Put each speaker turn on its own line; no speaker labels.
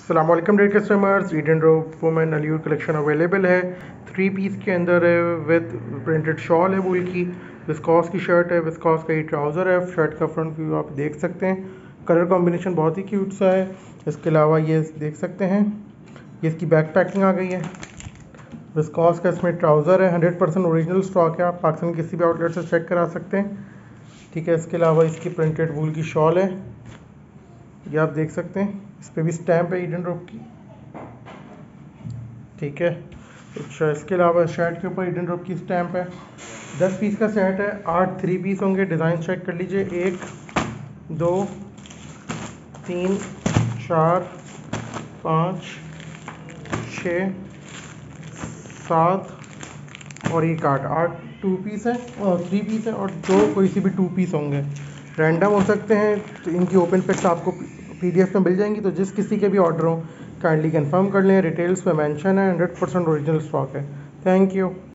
अस्सलामुअलैकुम dear customers, Eden robe women अलियूर collection available है। 3 पीस के अंदर है विद प्रिंटेड शॉल है, वूल की विस्कॉस की शर्ट है, विस्कॉस का ही ट्राउज़र है। शर्ट का फ्रंट व्यू आप देख सकते हैं, कलर कॉम्बिनेशन बहुत ही क्यूट सा है। इसके अलावा ये देख सकते हैं, ये इसकी बैक पैकिंग आ गई है। विस्कॉस का इसमें ट्राउज़र है, 100% ओरिजिनल स्टॉक है, आप पाकिस्तान किसी भी आउटलेट से चेक करा सकते हैं। ठीक है, इसके अलावा इसकी प्रिंटेड वूल की शॉल है, ये आप देख सकते हैं, इस पर भी स्टैम्प है ईडन रोब की। ठीक है, अच्छा, इसके अलावा शर्ट के ऊपर ईडन रोब की स्टैम्प है। 10 पीस का सेट है, 8 3 पीस होंगे। डिज़ाइन चेक कर लीजिए, 1 2 3 4 5 6 7 और एक 8 2 पीस है और 3 पीस है, और 2 कोई सी भी 2 पीस होंगे। रैंडम हो सकते हैं, तो इनकी ओपन पिक्स आपको PDF में मिल जाएंगी। तो जिस किसी के भी ऑर्डर हो काइंडली कंफर्म कर लें। डिटेल्स पे मेंशन है, 100% ओरिजिनल स्टॉक है। Thank you.